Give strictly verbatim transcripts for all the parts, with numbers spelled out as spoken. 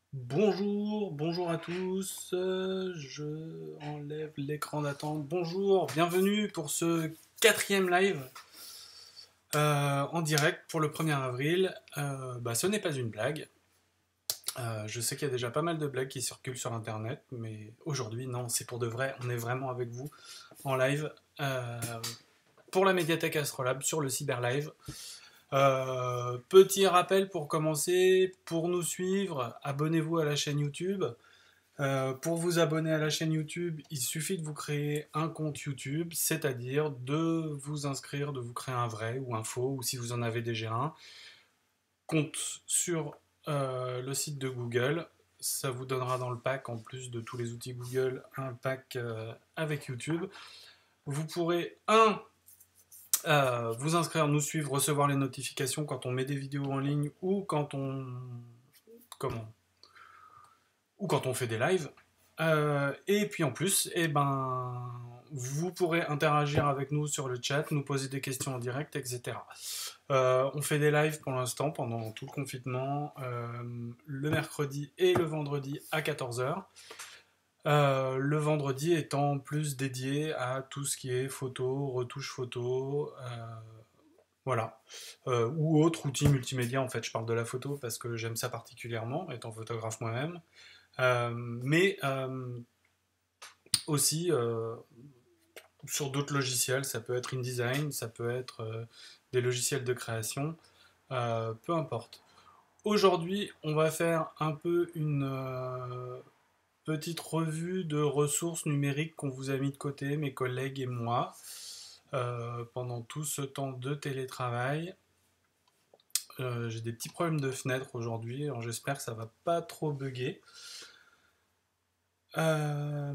Bonjour, bonjour à tous. euh, Je enlève l'écran d'attente. Bonjour, bienvenue pour ce quatrième live euh, en direct pour le premier avril. Euh, bah, ce n'est pas une blague. Euh, je sais qu'il y a déjà pas mal de blagues qui circulent sur Internet, mais aujourd'hui, non, c'est pour de vrai. On est vraiment avec vous en live euh, pour la médiathèque Astrolabe sur le Cyber Live. Euh, petit rappel pour commencer, pour nous suivre, abonnez-vous à la chaîne YouTube. Euh, pour vous abonner à la chaîne YouTube, il suffit de vous créer un compte YouTube, c'est-à-dire de vous inscrire, de vous créer un vrai ou un faux, ou si vous en avez déjà un, compte sur euh, le site de Google. Ça vous donnera dans le pack, en plus de tous les outils Google, un pack euh, avec YouTube. Vous pourrez, un, euh, vous inscrire, nous suivre, recevoir les notifications quand on met des vidéos en ligne ou quand on... Comment ou quand on fait des lives. Euh, et puis en plus, eh ben, vous pourrez interagir avec nous sur le chat, nous poser des questions en direct, et cetera. Euh, on fait des lives pour l'instant pendant tout le confinement, euh, le mercredi et le vendredi à quatorze heures. Euh, le vendredi étant plus dédié à tout ce qui est photo, retouche photo, euh, voilà. Euh, ou autre outil multimédia, en fait, je parle de la photo parce que j'aime ça particulièrement, étant photographe moi-même. Euh, mais euh, aussi euh, sur d'autres logiciels, ça peut être InDesign, ça peut être euh, des logiciels de création, euh, peu importe. Aujourd'hui, on va faire un peu une euh, petite revue de ressources numériques qu'on vous a mis de côté, mes collègues et moi, euh, pendant tout ce temps de télétravail. Euh, J'ai des petits problèmes de fenêtre aujourd'hui, alors j'espère que ça va pas trop bugger. Euh,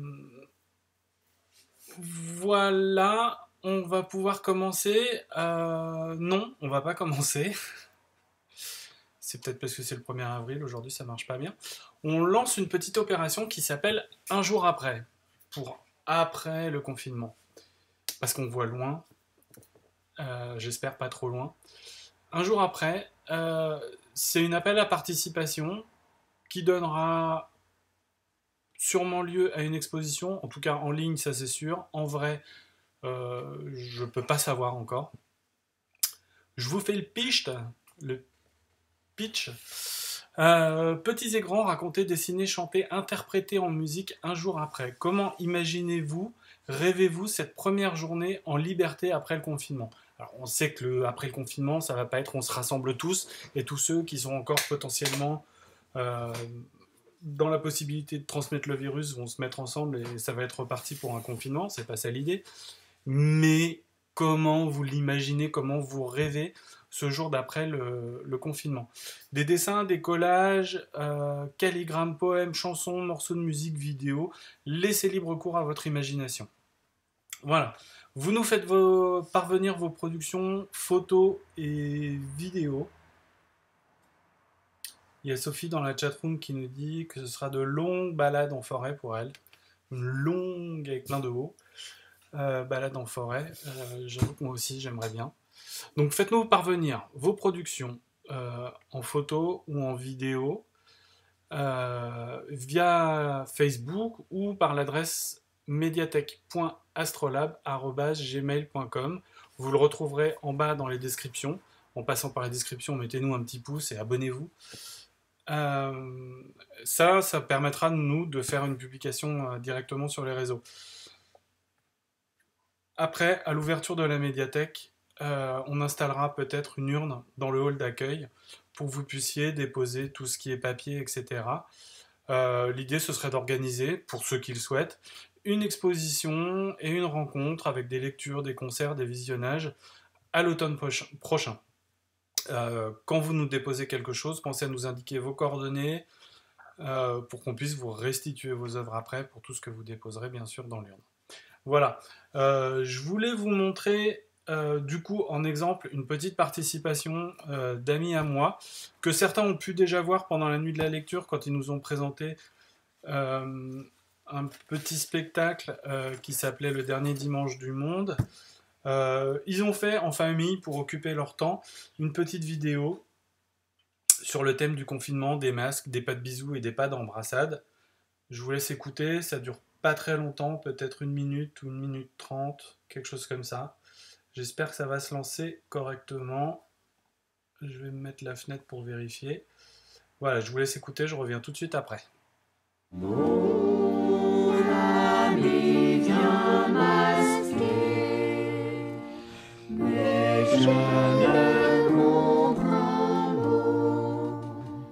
Voilà, on va pouvoir commencer. Euh, non, on va pas commencer. C'est peut-être parce que c'est le premier avril, aujourd'hui ça marche pas bien. On lance une petite opération qui s'appelle Un jour après, pour après le confinement. Parce qu'on voit loin, euh, j'espère pas trop loin. Un jour après, euh, c'est une appel à participation qui donnera sûrement lieu à une exposition, en tout cas en ligne, ça c'est sûr. En vrai, euh, je peux pas savoir encore. Je vous fais le pitch, le pitch. Euh, petits et grands, raconter, dessiner, chanter, interpréter en musique un jour après. Comment imaginez-vous, rêvez-vous cette première journée en liberté après le confinement? Alors on sait que le, après le confinement, ça va pas être on se rassemble tous, et tous ceux qui sont encore potentiellement euh, dans la possibilité de transmettre le virus vont se mettre ensemble et ça va être reparti pour un confinement, c'est pas ça l'idée. Mais comment vous l'imaginez, comment vous rêvez ce jour d'après le, le confinement? Des dessins, des collages, euh, calligrammes, poèmes, chansons, morceaux de musique, vidéos. Laissez libre cours à votre imagination. Voilà. Vous nous faites vos, parvenir vos productions, photos et vidéos. Il y a Sophie dans la chatroom qui nous dit que ce sera de longues balades en forêt pour elle. Une longue avec plein de hauts. Euh, balade en forêt. Euh, J'avoue que moi aussi j'aimerais bien. Donc faites-nous parvenir vos productions euh, en photo ou en vidéo euh, via Facebook ou par l'adresse médiathèque point astrolabe arobase gmail point com. Vous le retrouverez en bas dans les descriptions. En passant par les descriptions, mettez-nous un petit pouce et abonnez-vous. Euh, ça, ça permettra de nous de faire une publication euh, directement sur les réseaux. Après, à l'ouverture de la médiathèque, euh, on installera peut-être une urne dans le hall d'accueil pour que vous puissiez déposer tout ce qui est papier, et cetera. Euh, L'idée, ce serait d'organiser, pour ceux qui le souhaitent, une exposition et une rencontre avec des lectures, des concerts, des visionnages à l'automne prochain. Euh, quand vous nous déposez quelque chose, pensez à nous indiquer vos coordonnées euh, pour qu'on puisse vous restituer vos œuvres après pour tout ce que vous déposerez bien sûr dans l'urne. Voilà. Euh, je voulais vous montrer, euh, du coup, en exemple, une petite participation euh, d'amis à moi, que certains ont pu déjà voir pendant la nuit de la lecture, quand ils nous ont présenté euh, un petit spectacle euh, qui s'appelait Le dernier dimanche du monde. Euh, ils ont fait, en famille, pour occuper leur temps, une petite vidéo sur le thème du confinement, des masques, des pas de bisous et des pas d'embrassade. Je vous laisse écouter, ça dure pas très longtemps, peut-être une minute ou une minute trente, quelque chose comme ça. J'espère que ça va se lancer correctement. Je vais me mettre la fenêtre pour vérifier. Voilà, je vous laisse écouter, je reviens tout de suite après. Mon ami vient masquer, mais je ne comprends mot.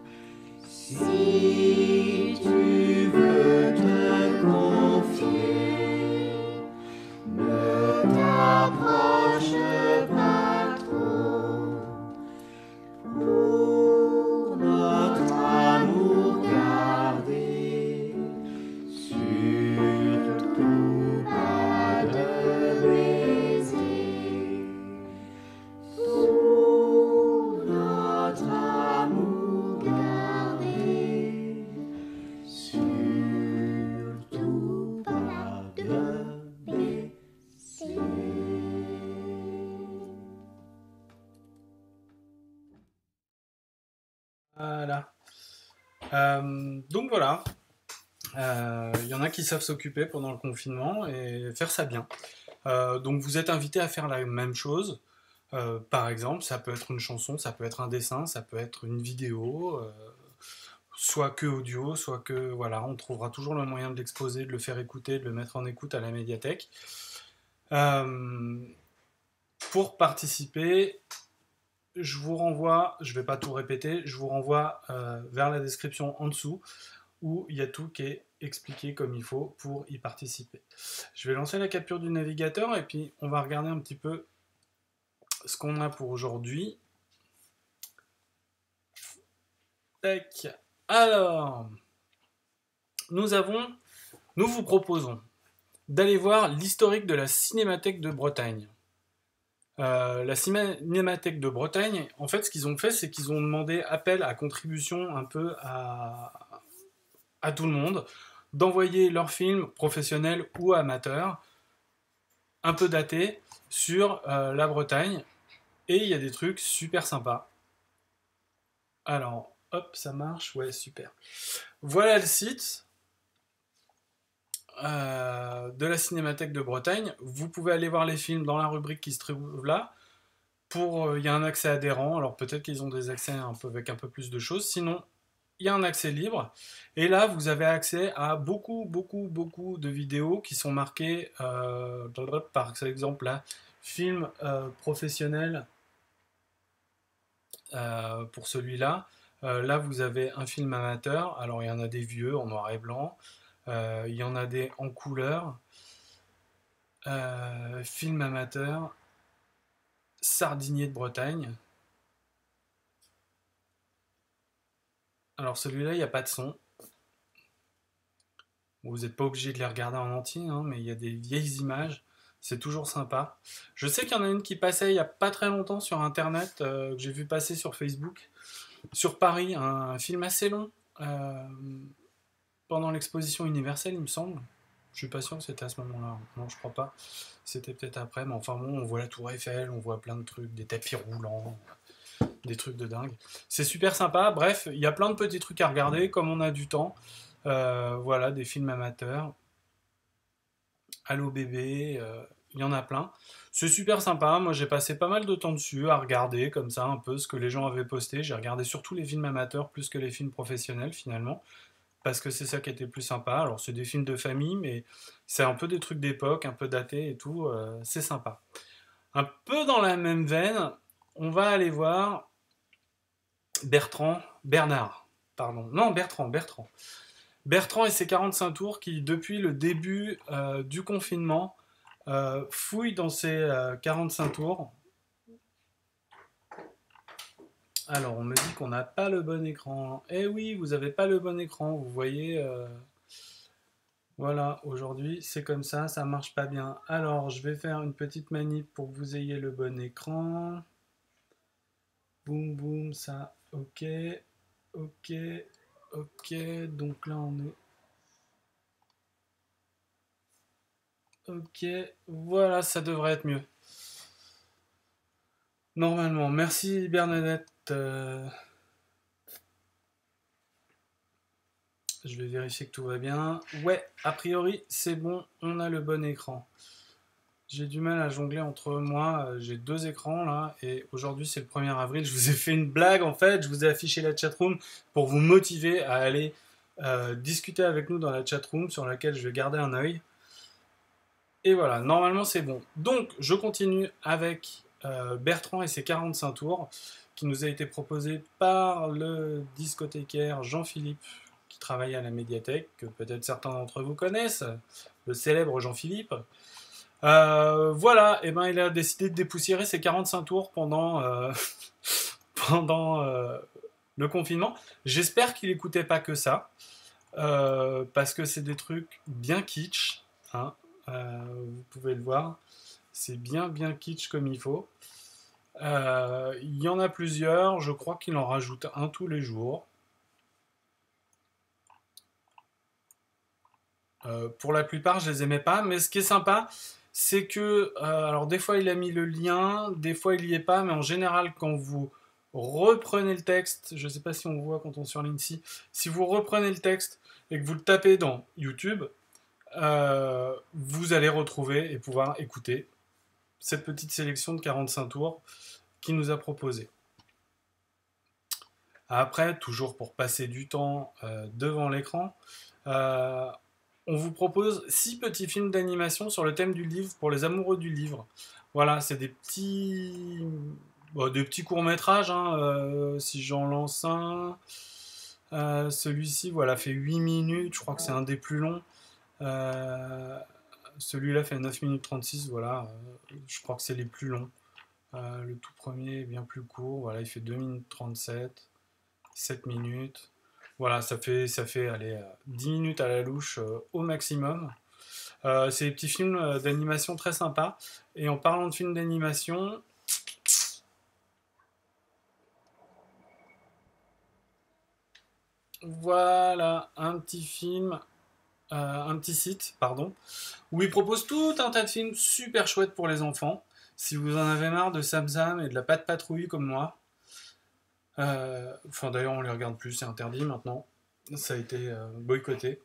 Si tu veux te confier, ne t'approche pas trop. Pour notre amour gardé, surtout pas de baiser. Pour notre amour gardé, surtout pas de baiser. Voilà. Euh, donc voilà. Il euh, y en a qui savent s'occuper pendant le confinement et faire ça bien. Euh, donc vous êtes invité à faire la même chose. Euh, par exemple, ça peut être une chanson, ça peut être un dessin, ça peut être une vidéo, euh, soit que audio, soit que voilà, on trouvera toujours le moyen de l'exposer, de le faire écouter, de le mettre en écoute à la médiathèque. Euh, pour participer, je vous renvoie, je ne vais pas tout répéter, je vous renvoie euh, vers la description en dessous où il y a tout qui est expliqué comme il faut pour y participer. Je vais lancer la capture du navigateur et puis on va regarder un petit peu ce qu'on a pour aujourd'hui. Tac. Alors, nous avons, nous vous proposons d'aller voir l'historique de la Cinémathèque de Bretagne. Euh, la Cinémathèque de Bretagne, en fait, ce qu'ils ont fait, c'est qu'ils ont demandé appel à contribution un peu à, à tout le monde, d'envoyer leurs films professionnels ou amateurs, un peu datés, sur euh, la Bretagne. Et il y a des trucs super sympas. Alors, hop, ça marche, ouais, super. Voilà le site euh, de la Cinémathèque de Bretagne. Vous pouvez aller voir les films dans la rubrique qui se trouve là. Pour, il euh, y a un accès adhérent, alors peut-être qu'ils ont des accès un peu, avec un peu plus de choses. Sinon, il y a un accès libre. Et là, vous avez accès à beaucoup, beaucoup, beaucoup de vidéos qui sont marquées, euh, par exemple, là, film euh, professionnel euh, pour celui-là. Euh, là, vous avez un film amateur. Alors, il y en a des vieux en noir et blanc. Euh, il y en a des en couleur. Euh, film amateur. Sardinier de Bretagne. Alors, celui-là, il n'y a pas de son. Bon, vous n'êtes pas obligé de les regarder en entier, hein, mais il y a des vieilles images. C'est toujours sympa. Je sais qu'il y en a une qui passait il n'y a pas très longtemps sur Internet, euh, que j'ai vu passer sur Facebook. Sur Paris, un, un film assez long. Euh, pendant l'exposition universelle, il me semble. Je suis pas sûr que c'était à ce moment-là. Non, je crois pas. C'était peut-être après, mais enfin bon, on voit la Tour Eiffel, on voit plein de trucs, des tapis roulants, des trucs de dingue. C'est super sympa. Bref, il y a plein de petits trucs à regarder, comme on a du temps. Euh, voilà, des films amateurs. Allo bébé, euh, il y en a plein. C'est super sympa. Moi, j'ai passé pas mal de temps dessus à regarder comme ça un peu ce que les gens avaient posté. J'ai regardé surtout les films amateurs plus que les films professionnels finalement, parce que c'est ça qui était plus sympa. Alors, c'est des films de famille, mais c'est un peu des trucs d'époque, un peu datés et tout. Euh, c'est sympa. Un peu dans la même veine, on va aller voir Bertrand, Bernard, pardon. Non, Bertrand, Bertrand. Bertrand et ses quarante-cinq tours qui, depuis le début euh, du confinement, euh, fouillent dans ses euh, quarante-cinq tours. Alors, on me dit qu'on n'a pas le bon écran. Eh oui, vous n'avez pas le bon écran, vous voyez. Euh, voilà, aujourd'hui, c'est comme ça, ça marche pas bien. Alors, je vais faire une petite manip pour que vous ayez le bon écran. Boum, boum, ça, ok, ok, ok. Donc là, on est... Ok, voilà, ça devrait être mieux. Normalement, merci Bernadette euh, Je vais vérifier que tout va bien. Ouais, a priori, c'est bon, on a le bon écran. J'ai du mal à jongler entre moi, j'ai deux écrans là, et aujourd'hui c'est le premier avril, je vous ai fait une blague en fait, je vous ai affiché la chatroom pour vous motiver à aller euh, discuter avec nous dans la chatroom sur laquelle je vais garder un œil. Et voilà, normalement c'est bon. Donc je continue avec euh, Bertrand et ses quarante-cinq tours, qui nous a été proposé par le discothécaire Jean-Philippe, qui travaille à la médiathèque, que peut-être certains d'entre vous connaissent, le célèbre Jean-Philippe. Euh, voilà, et ben il a décidé de dépoussiérer ses quarante-cinq tours pendant, euh, pendant euh, le confinement. J'espère qu'il n'écoutait pas que ça, euh, parce que c'est des trucs bien kitsch, hein, euh, vous pouvez le voir, c'est bien bien kitsch comme il faut. Euh, il y en a plusieurs, je crois qu'il en rajoute un tous les jours. Euh, pour la plupart, je les aimais pas, mais ce qui est sympa, c'est que, euh, alors des fois il a mis le lien, des fois il y est pas, mais en général quand vous reprenez le texte, je sais pas si on voit quand on surligne ici, si vous reprenez le texte et que vous le tapez dans YouTube, euh, vous allez retrouver et pouvoir écouter cette petite sélection de quarante-cinq tours qu'il nous a proposé. Après, toujours pour passer du temps euh, devant l'écran, euh, on vous propose six petits films d'animation sur le thème du livre pour les amoureux du livre. Voilà, c'est des petits, bon, des petits courts-métrages, hein, euh, si j'en lance un. Euh, celui-ci, voilà, fait huit minutes, je crois que c'est un des plus longs. Euh, celui-là fait neuf minutes trente-six, voilà, euh, je crois que c'est les plus longs. Euh, le tout premier est bien plus court, voilà, il fait deux minutes trente-sept, sept minutes. Voilà, ça fait, ça fait allez, dix minutes à la louche euh, au maximum. Euh, c'est des petits films euh, d'animation très sympas. Et en parlant de films d'animation, voilà un petit film, euh, un petit site, pardon, où il propose tout un tas de films super chouettes pour les enfants. Si vous en avez marre de Sam Sam et de la Patte Patrouille comme moi, euh, enfin d'ailleurs on les regarde plus, c'est interdit maintenant, ça a été euh, boycotté.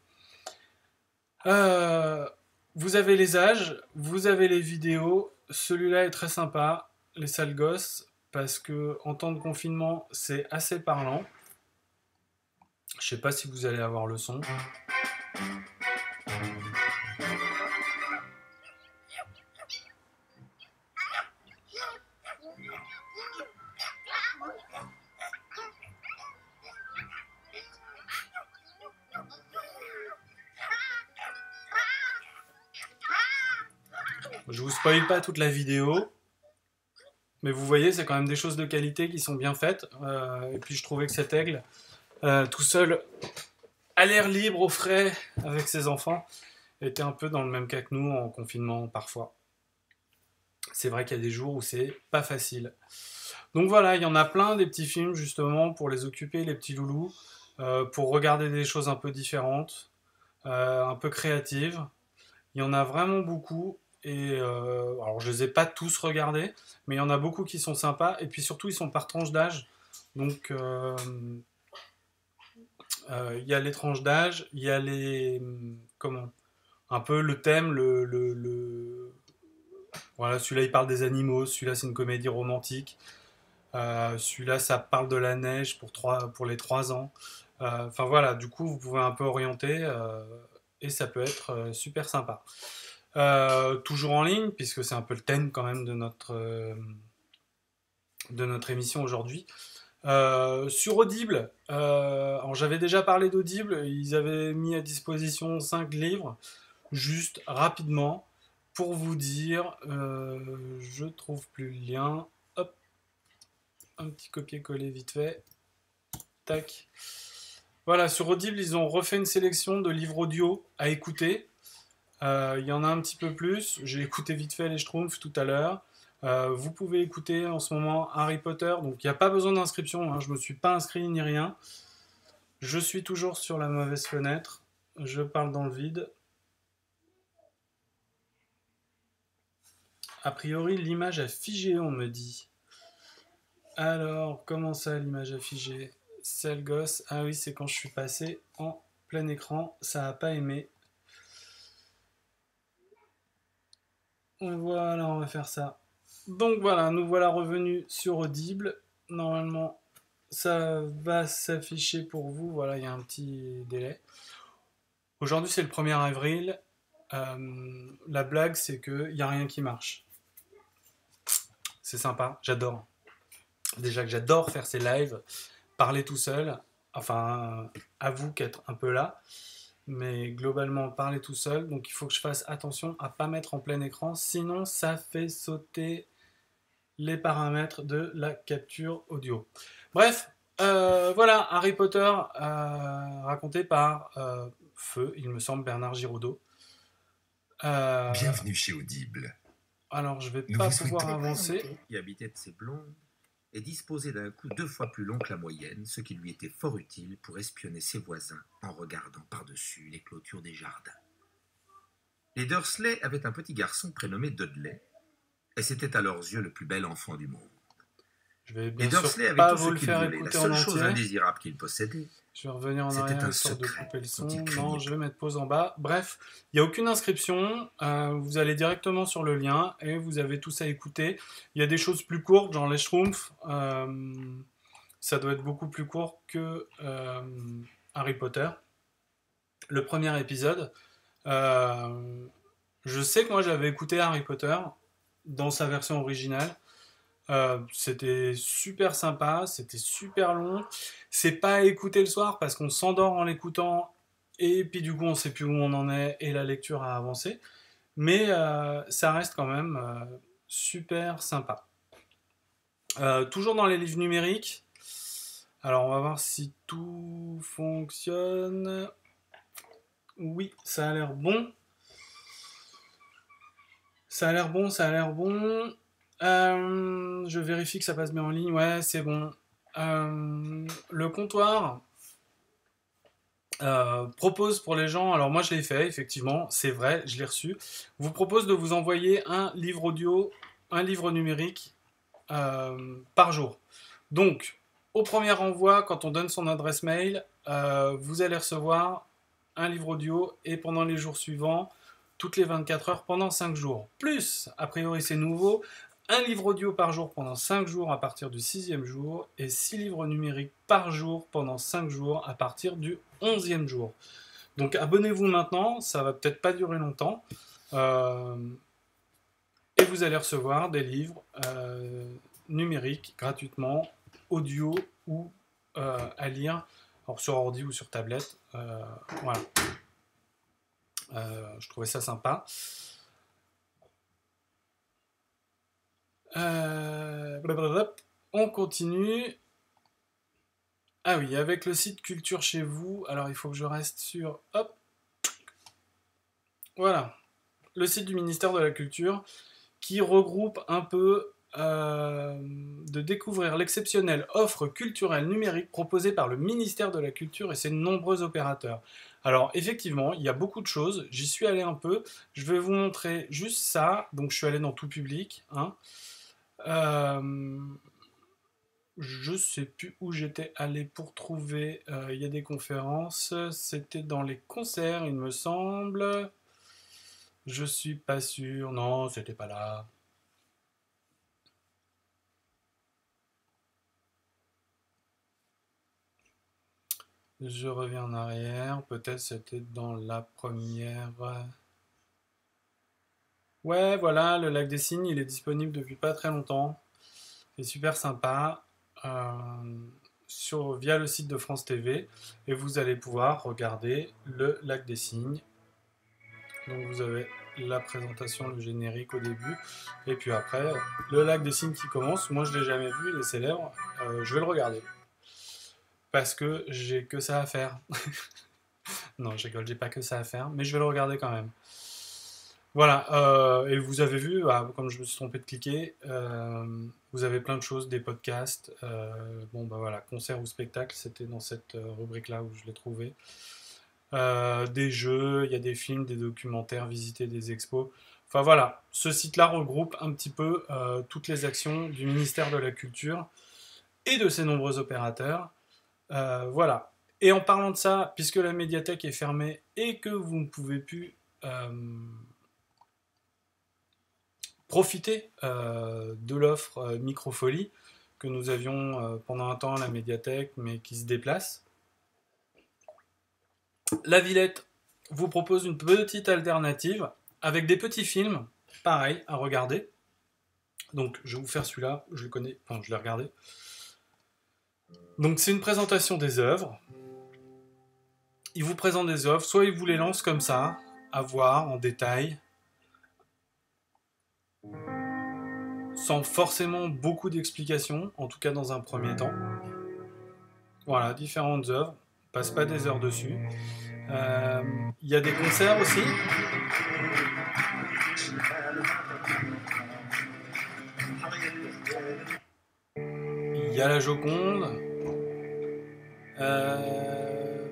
Euh, vous avez les âges, vous avez les vidéos. Celui-là est très sympa, les sales gosses, parce que en temps de confinement, c'est assez parlant. Je sais pas si vous allez avoir le son. Je vous spoil pas toute la vidéo, mais vous voyez, c'est quand même des choses de qualité qui sont bien faites. Euh, et puis je trouvais que cet aigle, euh, tout seul, à l'air libre, au frais, avec ses enfants, était un peu dans le même cas que nous en confinement parfois. C'est vrai qu'il y a des jours où c'est pas facile. Donc voilà, il y en a plein des petits films justement pour les occuper, les petits loulous, euh, pour regarder des choses un peu différentes, euh, un peu créatives. Il y en a vraiment beaucoup. Et euh, alors je les ai pas tous regardés, mais il y en a beaucoup qui sont sympas. Et puis surtout, ils sont par tranche d'âge. Donc euh, euh, il y a les tranches d'âge, il y a les comment un peu le thème, le, le, le... voilà, celui-là il parle des animaux, celui-là c'est une comédie romantique. Euh, celui-là, ça parle de la neige pour, trois, pour les trois ans. Euh, Enfin voilà, du coup, vous pouvez un peu orienter euh, et ça peut être euh, super sympa. Euh, toujours en ligne, puisque c'est un peu le thème quand même de notre, euh, de notre émission aujourd'hui. Euh, sur Audible, euh, alors j'avais déjà parlé d'Audible, ils avaient mis à disposition cinq livres, juste rapidement, pour vous dire, euh, je trouve plus le lien, hop, un petit copier-coller vite fait. Tac. Voilà, sur Audible, ils ont refait une sélection de livres audio à écouter. Euh, Il y en a un petit peu plus. J'ai écouté vite fait les Schtroumpfs tout à l'heure. Euh, vous pouvez écouter en ce moment Harry Potter. Donc il n'y a pas besoin d'inscription, hein. Je ne me suis pas inscrit ni rien. Je suis toujours sur la mauvaise fenêtre. Je parle dans le vide. A priori, l'image a figé, on me dit. Alors, comment ça, l'image a figé? Sale gosse. Ah oui, c'est quand je suis passé en plein écran, ça n'a pas aimé. Voilà, on va faire ça. Donc voilà, nous voilà revenus sur Audible. Normalement, ça va s'afficher pour vous. Voilà, il y a un petit délai. Aujourd'hui, c'est le premier avril. Euh, la blague, c'est qu'il n'y a rien qui marche. C'est sympa, j'adore. Déjà que j'adore faire ces lives, parler tout seul. Enfin, avoue qu'être un peu là. Mais globalement, parler tout seul. Donc il faut que je fasse attention à ne pas mettre en plein écran. Sinon, ça fait sauter les paramètres de la capture audio. Bref, euh, voilà, Harry Potter euh, raconté par euh, Feu, il me semble, Bernard Giraudot. Euh, Bienvenue chez Audible. alors, je vais Nous pas vous pouvoir souhaitons- avancer. qui habitait de ses blondes et disposait d'un cou deux fois plus long que la moyenne, ce qui lui était fort utile pour espionner ses voisins en regardant par-dessus les clôtures des jardins. Les Dursley avaient un petit garçon prénommé Dudley, et c'était à leurs yeux le plus bel enfant du monde. Je vais Les bien Dursley sûr avaient pas tout vous ce le qu'ils faire voulaient. La écouter en seule chose entier. indésirable qu'ils possédaient, Je vais revenir en C'était arrière un histoire de secret couper le son. dont il Non, craignait je vais mettre pause en bas. Bref, il n'y a aucune inscription. Euh, vous allez directement sur le lien et vous avez tout ça à écouter. Il y a des choses plus courtes, genre les Schtroumpfs. Euh, ça doit être beaucoup plus court que euh, Harry Potter. Le premier épisode. Euh, je sais que moi j'avais écouté Harry Potter dans sa version originale. Euh, c'était super sympa, c'était super long. C'est pas à écouter le soir parce qu'on s'endort en l'écoutant et puis du coup on sait plus où on en est et la lecture a avancé. Mais euh, ça reste quand même euh, super sympa. Euh, toujours dans les livres numériques. Alors on va voir si tout fonctionne. Oui, ça a l'air bon. Ça a l'air bon, ça a l'air bon. Euh, je vérifie que ça passe bien en ligne. Ouais, c'est bon. Euh, le comptoir euh, propose pour les gens, alors moi je l'ai fait, effectivement, c'est vrai, je l'ai reçu, vous propose de vous envoyer un livre audio, un livre numérique euh, par jour. Donc, au premier envoi, quand on donne son adresse mail, euh, vous allez recevoir un livre audio et pendant les jours suivants, toutes les vingt-quatre heures pendant cinq jours. Plus, a priori c'est nouveau, un livre audio par jour pendant cinq jours à partir du sixième jour et six livres numériques par jour pendant cinq jours à partir du onzième jour. Donc abonnez-vous maintenant, ça va peut-être pas durer longtemps. Euh, et vous allez recevoir des livres euh, numériques gratuitement, audio ou euh, à lire, alors sur ordi ou sur tablette. Euh, voilà. Euh, je trouvais ça sympa. Euh, blablabla. On continue. Ah oui, avec le site Culture chez vous. Alors il faut que je reste sur... Hop. Voilà. Le site du ministère de la Culture qui regroupe un peu euh, de découvrir l'exceptionnelle offre culturelle numérique proposée par le ministère de la Culture et ses nombreux opérateurs. Alors effectivement, il y a beaucoup de choses. J'y suis allé un peu. Je vais vous montrer juste ça. Donc je suis allé dans tout public. Hein. Euh, je sais plus où j'étais allé pour trouver. Euh, il y a des conférences. C'était dans les concerts, il me semble. Je suis pas sûr. Non, c'était pas là. Je reviens en arrière. Peut-être c'était dans la première. Ouais, voilà, le lac des Cygnes, il est disponible depuis pas très longtemps. C'est super sympa. Euh, sur, via le site de France T V. Et vous allez pouvoir regarder le lac des Cygnes. Donc vous avez la présentation, le générique au début. Et puis après, le lac des Cygnes qui commence. Moi, je l'ai jamais vu, il est célèbre. Euh, je vais le regarder. Parce que j'ai que ça à faire. Non, je rigole, j'ai pas que ça à faire. Mais je vais le regarder quand même. Voilà, euh, et vous avez vu, ah, comme je me suis trompé de cliquer, euh, vous avez plein de choses, des podcasts, euh, bon bah voilà, concert ou spectacle, c'était dans cette euh, rubrique-là où je l'ai trouvé. Euh, des jeux, il y a des films, des documentaires, visiter des expos. Enfin voilà, ce site-là regroupe un petit peu euh, toutes les actions du ministère de la Culture et de ses nombreux opérateurs. Euh, voilà. Et en parlant de ça, puisque la médiathèque est fermée et que vous ne pouvez plus euh, profiter euh, de l'offre euh, Microfolie que nous avions euh, pendant un temps à la médiathèque, mais qui se déplace, La Villette vous propose une petite alternative avec des petits films, pareil, à regarder. Donc, je vais vous faire celui-là, je le connais, enfin, je l'ai regardé. Donc, c'est une présentation des œuvres. Il vous présente des œuvres, soit il vous les lance comme ça, à voir en détail, sans forcément beaucoup d'explications, en tout cas dans un premier temps. Voilà, différentes œuvres, on passe pas des heures dessus. Euh, Il y a des concerts aussi. Il y a la Joconde. Euh...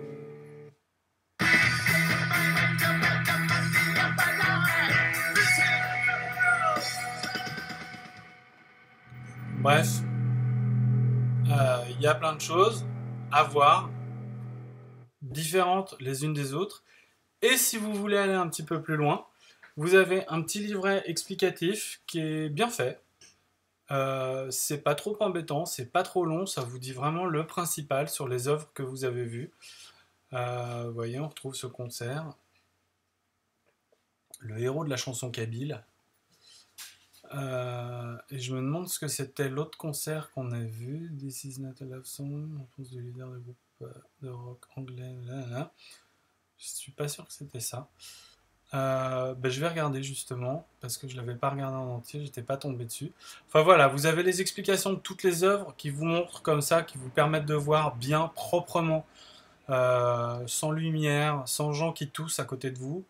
Bref, euh, il y a plein de choses à voir, différentes les unes des autres. Et si vous voulez aller un petit peu plus loin, vous avez un petit livret explicatif qui est bien fait. Euh, c'est pas trop embêtant, c'est pas trop long, ça vous dit vraiment le principal sur les œuvres que vous avez vues. Euh, vous voyez, on retrouve ce concert. Le héros de la chanson kabyle. Euh, et je me demande ce que c'était l'autre concert qu'on a vu. This is not a love song, en France du leader du groupe de rock anglais. Là, là. Je suis pas sûr que c'était ça. Euh, ben je vais regarder justement, parce que je l'avais pas regardé en entier, j'étais pas tombé dessus. Enfin voilà, vous avez les explications de toutes les œuvres qui vous montrent comme ça, qui vous permettent de voir bien, proprement, euh, sans lumière, sans gens qui toussent à côté de vous.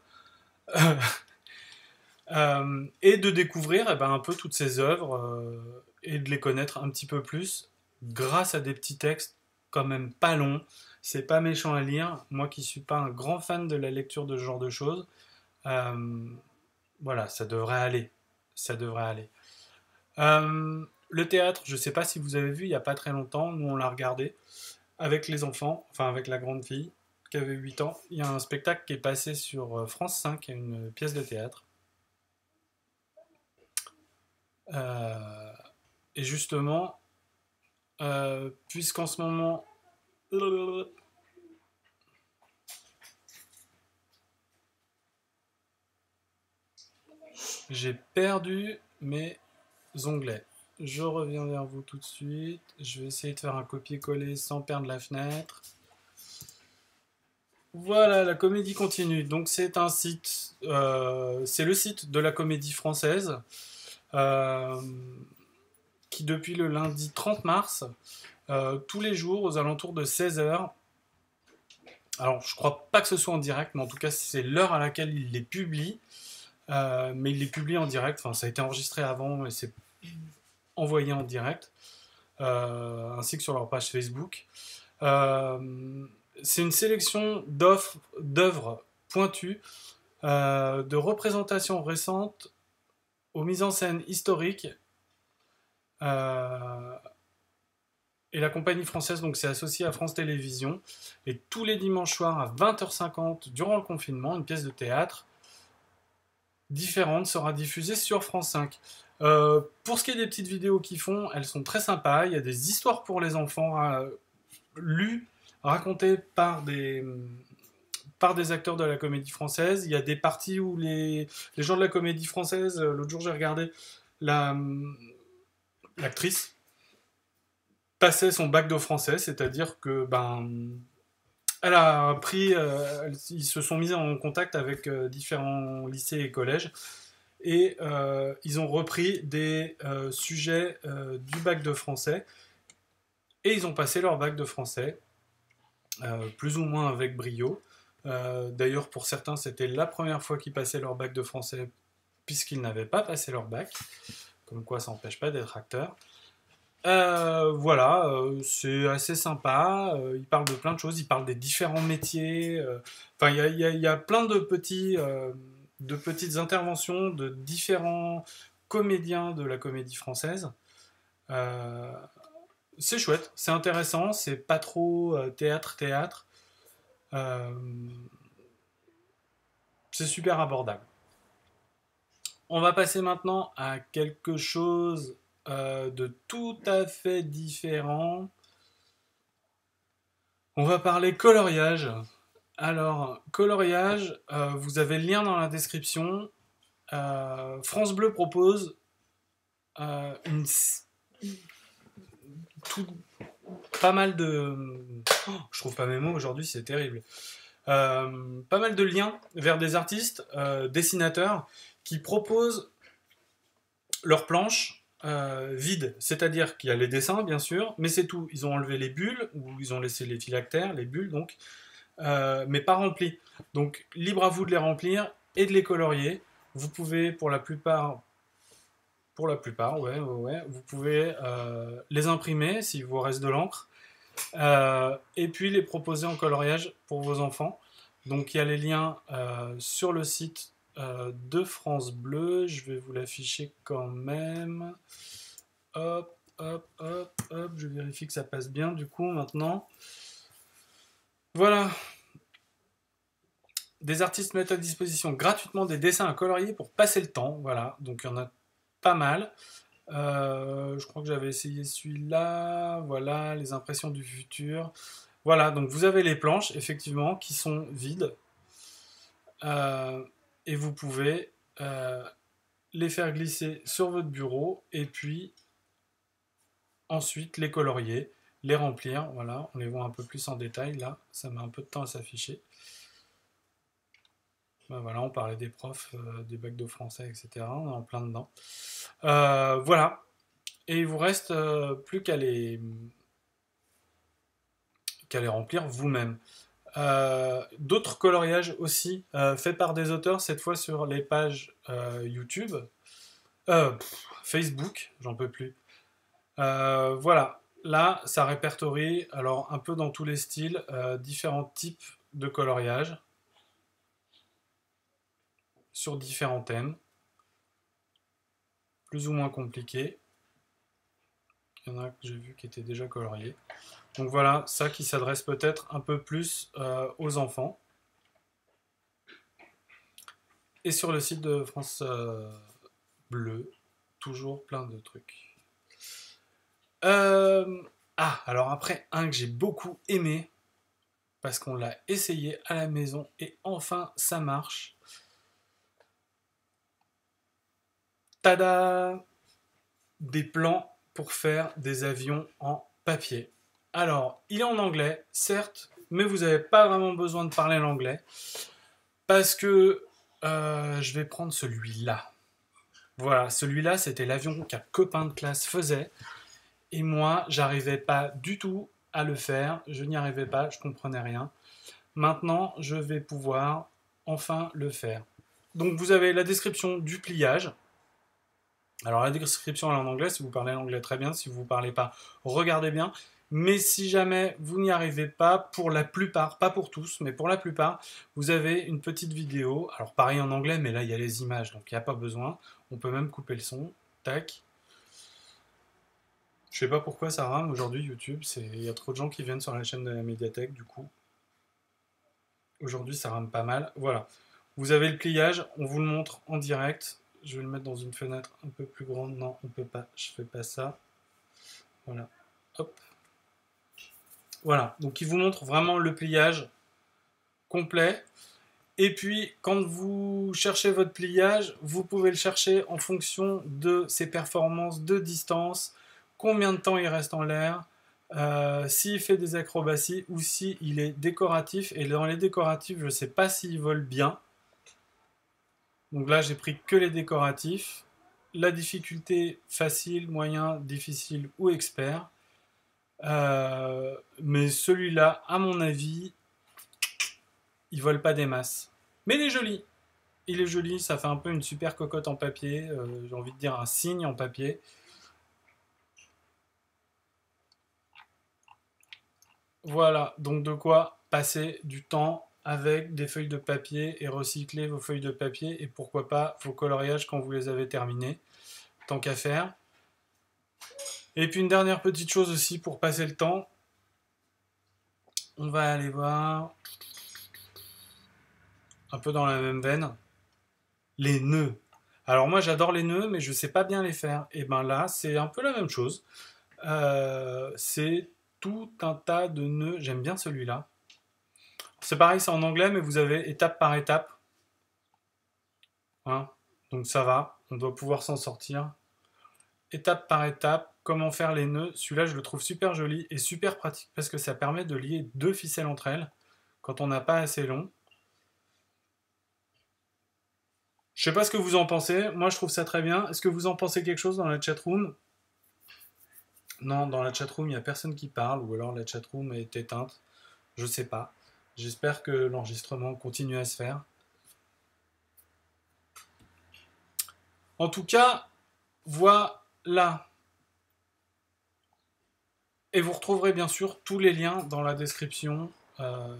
Euh, et de découvrir eh ben, un peu toutes ces œuvres euh, et de les connaître un petit peu plus grâce à des petits textes quand même pas longs. C'est pas méchant à lire. Moi qui suis pas un grand fan de la lecture de ce genre de choses, euh, voilà, ça devrait aller. Ça devrait aller. Euh, le théâtre, je sais pas si vous avez vu, il y a pas très longtemps, nous on l'a regardé avec les enfants, enfin avec la grande fille qui avait huit ans. Il y a un spectacle qui est passé sur France cinq, une pièce de théâtre. Euh, et justement, euh, puisqu'en ce moment, j'ai perdu mes onglets. Je reviens vers vous tout de suite. Je vais essayer de faire un copier-coller sans perdre la fenêtre. Voilà, la comédie continue. Donc c'est un site, euh, c'est le site de la Comédie Française. Euh, qui depuis le lundi trente mars, euh, tous les jours aux alentours de seize heures, alors je crois pas que ce soit en direct, mais en tout cas c'est l'heure à laquelle il les publie, euh, mais il les publie en direct, enfin ça a été enregistré avant et c'est envoyé en direct, euh, ainsi que sur leur page Facebook. Euh, c'est une sélection d'œuvres pointues, euh, de représentations récentes aux mises en scène historiques. Euh, et la compagnie française donc s'est associée à France Télévisions. Et tous les dimanches soirs à vingt heures cinquante, durant le confinement, une pièce de théâtre différente sera diffusée sur France cinq. Euh, pour ce qui est des petites vidéos qu'ils font, elles sont très sympas. Il y a des histoires pour les enfants euh, lues, racontées par des, par des acteurs de la Comédie Française. Il y a des parties où les, les gens de la Comédie Française, euh, l'autre jour j'ai regardé la... l'actrice passait son bac de français, c'est-à-dire que ben elle a pris, euh, ils se sont mis en contact avec euh, différents lycées et collèges et euh, ils ont repris des euh, sujets euh, du bac de français et ils ont passé leur bac de français euh, plus ou moins avec brio. Euh, d'ailleurs pour certains c'était la première fois qu'ils passaient leur bac de français puisqu'ils n'avaient pas passé leur bac, comme quoi ça n'empêche pas d'être acteur. Euh, voilà, euh, c'est assez sympa. Euh, il parle de plein de choses, il parle des différents métiers. euh, Enfin, il y a, il y a- il y a plein de petits, euh, de petites interventions de différents comédiens de la Comédie Française. Euh, c'est chouette, c'est intéressant, c'est pas trop euh, théâtre-théâtre. Euh, c'est super abordable. On va passer maintenant à quelque chose euh, de tout à fait différent. On va parler coloriage. Alors, coloriage, euh, vous avez le lien dans la description. Euh, France Bleu propose euh, une, tout, pas mal de... Oh, je trouve pas mes mots aujourd'hui, c'est terrible. Euh, pas mal de liens vers des artistes, euh, dessinateurs, qui proposent leurs planches euh, vides. C'est-à-dire qu'il y a les dessins, bien sûr, mais c'est tout. Ils ont enlevé les bulles, ou ils ont laissé les phylactères, les bulles, donc, euh, mais pas remplies. Donc, libre à vous de les remplir et de les colorier. Vous pouvez, pour la plupart, pour la plupart, ouais, ouais, ouais vous pouvez euh, les imprimer s'il vous reste de l'encre, euh, et puis les proposer en coloriage pour vos enfants. Donc il y a les liens euh, sur le site euh, de France Bleu. Je vais vous l'afficher quand même. Hop, hop, hop, hop. Je vérifie que ça passe bien du coup maintenant. Voilà. Des artistes mettent à disposition gratuitement des dessins à colorier pour passer le temps. Voilà, donc il y en a pas mal. Euh, je crois que j'avais essayé celui-là. Voilà, les impressions du futur. Voilà, donc vous avez les planches, effectivement, qui sont vides. Euh, et vous pouvez euh, les faire glisser sur votre bureau et puis ensuite les colorier, les remplir. Voilà, on les voit un peu plus en détail là. Ça met un peu de temps à s'afficher. Ben voilà, on parlait des profs, euh, des bacs de français, et cetera. On est en plein dedans. Euh, voilà. Et il vous reste euh, plus qu'à les, qu'à les remplir vous-même. Euh, d'autres coloriages aussi, euh, faits par des auteurs, cette fois sur les pages euh, YouTube, euh, pff, Facebook, j'en peux plus. Euh, voilà, là, ça répertorie, alors un peu dans tous les styles, euh, différents types de coloriage sur différents thèmes, plus ou moins compliqués. Il y en a que j'ai vu qui étaient déjà coloriés. Donc voilà, ça qui s'adresse peut-être un peu plus euh, aux enfants. Et sur le site de France euh, Bleu, toujours plein de trucs. Euh, ah, alors après, un que j'ai beaucoup aimé, parce qu'on l'a essayé à la maison, et enfin ça marche. Tada! Des plans pour faire des avions en papier. Alors, il est en anglais, certes, mais vous n'avez pas vraiment besoin de parler l'anglais, parce que euh, je vais prendre celui-là. Voilà, celui-là, c'était l'avion qu'un copain de classe faisait, et moi, j'arrivais pas du tout à le faire, je n'y arrivais pas, je comprenais rien. Maintenant, je vais pouvoir enfin le faire. Donc, vous avez la description du pliage. Alors, la description elle est en anglais, si vous parlez l'anglais très bien, si vous ne parlez pas, regardez bien. Mais si jamais vous n'y arrivez pas, pour la plupart, pas pour tous, mais pour la plupart, vous avez une petite vidéo. Alors, pareil en anglais, mais là, il y a les images, donc il n'y a pas besoin. On peut même couper le son. Tac. Je sais pas pourquoi ça rame aujourd'hui, YouTube. Il y a trop de gens qui viennent sur la chaîne de la médiathèque, du coup. Aujourd'hui, ça rame pas mal. Voilà. Vous avez le pliage, on vous le montre en direct. Je vais le mettre dans une fenêtre un peu plus grande. Non, on peut pas. Je fais pas ça. Voilà. Hop. Voilà. Donc, il vous montre vraiment le pliage complet. Et puis, quand vous cherchez votre pliage, vous pouvez le chercher en fonction de ses performances de distance, combien de temps il reste en l'air, euh, s'il fait des acrobaties ou s'il est décoratif. Et dans les décoratifs, je ne sais pas s'il vole bien. Donc là, j'ai pris que les décoratifs. La difficulté facile, moyen, difficile ou expert. Euh, mais celui-là, à mon avis, il vole pas des masses. Mais il est joli. Il est joli, ça fait un peu une super cocotte en papier. Euh, j'ai envie de dire un cygne en papier. Voilà, donc de quoi passer du temps avec des feuilles de papier et recycler vos feuilles de papier et pourquoi pas vos coloriages quand vous les avez terminés, tant qu'à faire. Et puis une dernière petite chose aussi pour passer le temps, on va aller voir un peu dans la même veine, les nœuds. Alors moi j'adore les nœuds, mais je sais pas bien les faire. Et ben là, c'est un peu la même chose. Euh, c'est tout un tas de nœuds. J'aime bien celui-là. C'est pareil, c'est en anglais, mais vous avez étape par étape. Hein, donc ça va, on doit pouvoir s'en sortir. Étape par étape, comment faire les nœuds. Celui-là, je le trouve super joli et super pratique parce que ça permet de lier deux ficelles entre elles quand on n'a pas assez long. Je sais pas ce que vous en pensez. Moi, je trouve ça très bien. Est-ce que vous en pensez quelque chose dans la chatroom? Non, dans la chatroom, il n'y a personne qui parle ou alors la chatroom est éteinte. Je sais pas. J'espère que l'enregistrement continue à se faire. En tout cas, voilà. Et vous retrouverez bien sûr tous les liens dans la description euh,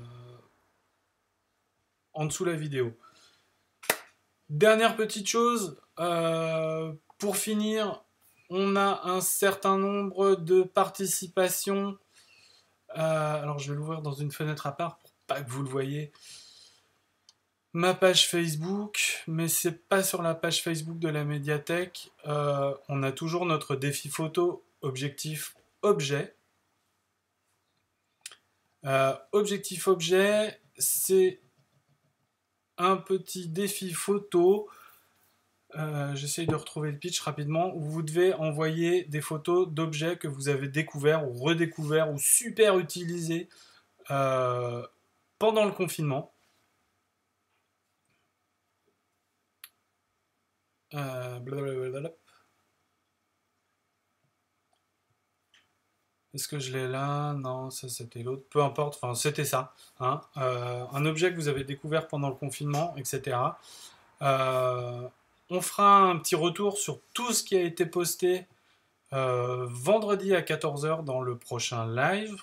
en dessous de la vidéo. Dernière petite chose, euh, pour finir, on a un certain nombre de participations. Euh, alors je vais l'ouvrir dans une fenêtre à part pour pas que vous le voyez. Ma page Facebook, mais c'est pas sur la page Facebook de la médiathèque. Euh, on a toujours notre défi photo objectif objet. Euh, objectif objet, c'est un petit défi photo. Euh, J'essaye de retrouver le pitch rapidement. Où vous devez envoyer des photos d'objets que vous avez découverts ou redécouverts ou super utilisés euh, pendant le confinement. Euh, blablabla. Est-ce que je l'ai là? Non, ça c'était l'autre. Peu importe, enfin c'était ça. Hein. Euh, un objet que vous avez découvert pendant le confinement, et cetera. Euh, on fera un petit retour sur tout ce qui a été posté euh, vendredi à quatorze heures dans le prochain live.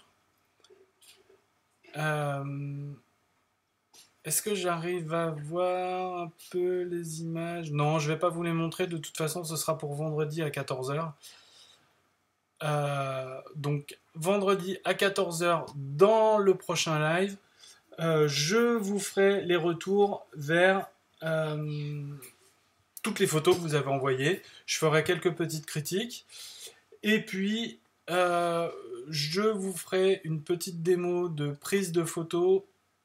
Euh, Est-ce que j'arrive à voir un peu les images? Non, je ne vais pas vous les montrer. De toute façon, ce sera pour vendredi à quatorze heures. Euh, donc, vendredi à quatorze heures dans le prochain live, euh, je vous ferai les retours vers euh, toutes les photos que vous avez envoyées. Je ferai quelques petites critiques. Et puis, euh, je vous ferai une petite démo de prise de photos.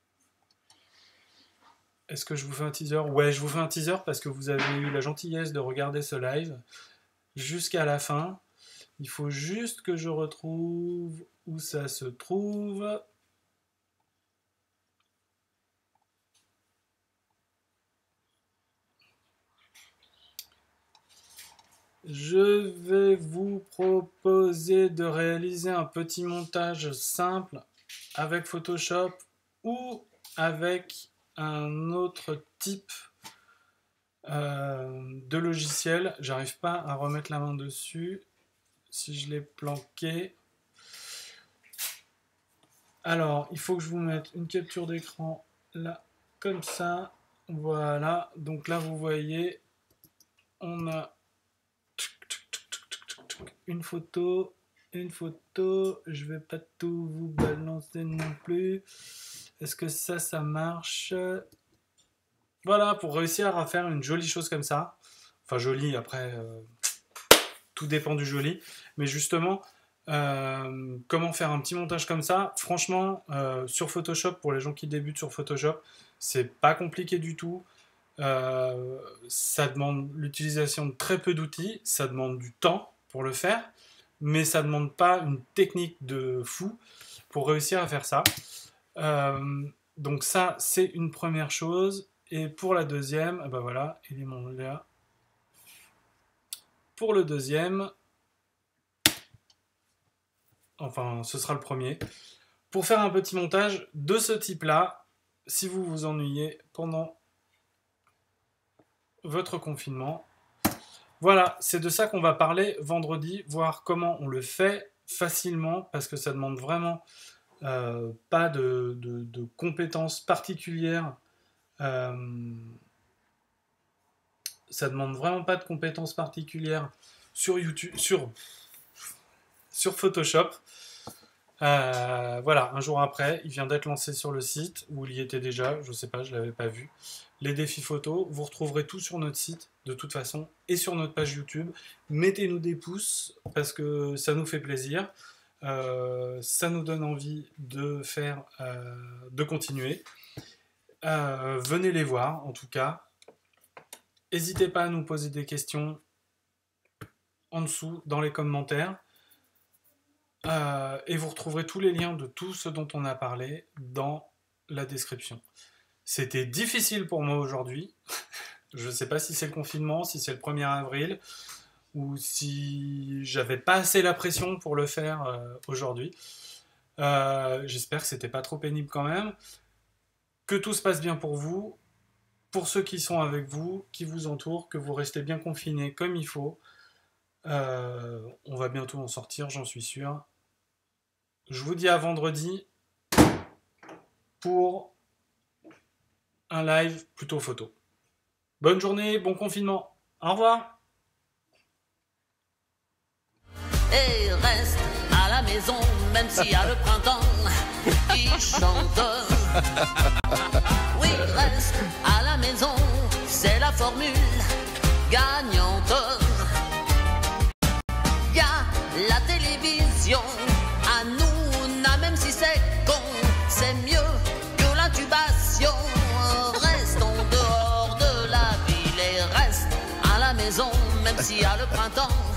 Est-ce que je vous fais un teaser? Ouais, je vous fais un teaser parce que vous avez eu la gentillesse de regarder ce live jusqu'à la fin. Il faut juste que je retrouve où ça se trouve. Je vais vous proposer de réaliser un petit montage simple avec Photoshop ou avec un autre type euh, de logiciel. J'arrive pas à remettre la main dessus. Si je l'ai planqué. Alors, il faut que je vous mette une capture d'écran là, comme ça. Voilà. Donc là, vous voyez, on a une photo, une photo. Je vais pas tout vous balancer non plus. Est-ce que ça, ça marche? Voilà, pour réussir à faire une jolie chose comme ça. Enfin, jolie, après, euh, tout dépend du joli. Mais justement, euh, comment faire un petit montage comme ça? Franchement, euh, sur Photoshop, pour les gens qui débutent sur Photoshop, c'est pas compliqué du tout. Euh, ça demande l'utilisation de très peu d'outils, ça demande du temps pour le faire, mais ça demande pas une technique de fou pour réussir à faire ça. Euh, donc ça, c'est une première chose. Et pour la deuxième, ben voilà, il est mon là. Pour le deuxième, enfin, ce sera le premier. Pour faire un petit montage de ce type-là, si vous vous ennuyez pendant votre confinement, voilà, c'est de ça qu'on va parler vendredi, voir comment on le fait facilement, parce que ça demande vraiment euh, pas de, de, de compétences particulières. Euh, ça demande vraiment pas de compétences particulières sur YouTube, sur, sur Photoshop. Euh, voilà, un jour après, il vient d'être lancé sur le site, ou il y était déjà, je sais pas, je l'avais pas vu. Les défis photos, vous retrouverez tout sur notre site, de toute façon, et sur notre page YouTube. Mettez-nous des pouces, parce que ça nous fait plaisir. Euh, ça nous donne envie de faire, euh, de continuer. Euh, venez les voir, en tout cas. N'hésitez pas à nous poser des questions en dessous, dans les commentaires. Euh, et vous retrouverez tous les liens de tout ce dont on a parlé dans la description. C'était difficile pour moi aujourd'hui. Je ne sais pas si c'est le confinement, si c'est le premier avril, ou si j'avais pas assez la pression pour le faire euh, aujourd'hui. Euh, j'espère que c'était pas trop pénible quand même. Que tout se passe bien pour vous, pour ceux qui sont avec vous, qui vous entourent, que vous restez bien confinés comme il faut. Euh, on va bientôt en sortir, j'en suis sûr. Je vous dis à vendredi pour un live plutôt photo. Bonne journée, bon confinement. Au revoir. Et reste à la maison, même s'il y a le printemps qui chante. Oui, reste à la maison, c'est la formule gagnante. Y a la télévision, à nous, n'a même si c'est con, c'est mieux que l'intubation. Restons dehors de la ville et reste à la maison, même s'il y a le printemps